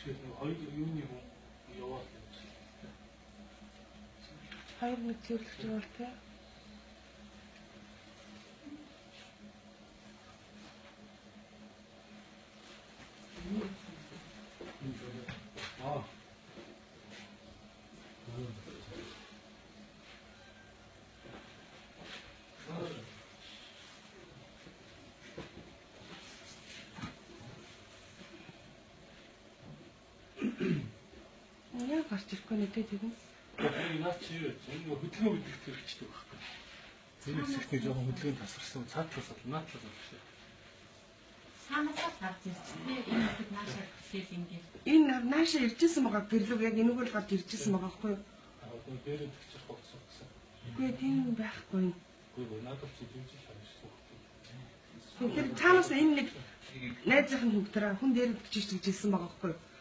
хоёр юуны хүн яваад байна. Хоёр нэг цэвэрлэж байгаа те. Яг гарч ирэхгүй нэ тийм. Наад чи юу вэ? Энэ хөдөлгөөн гэдэг хэрэгчтэй байхгүй. Тэр хэсэгтээ жоохон хөдөлгөөн тасарсан. Цаатлаас наадлаас болчихсон. Санасаа гарч ирсэн. Энэ хэд наашаа гисэл ингээд. Энэ нааша иржсэн байгаа гэрлэг яг энэг л гад иржсэн байгаа байхгүй юу? Одоо дээрээ тэгчих болсон гэсэн. Үгүй тийм байхгүй. Үгүй надад ч зүйлж харагдсан. Тэгэхээр цаанаас энэ нэг найзынхын хүүхдэрээ хүн дээр бичиж хэлсэн байгаа байхгүй юу?